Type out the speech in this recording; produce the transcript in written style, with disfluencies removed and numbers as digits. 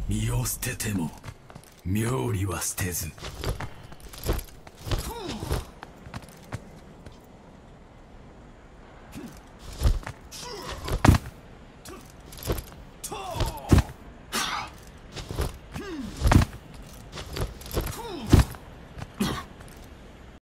身を捨てても妙理は捨てず。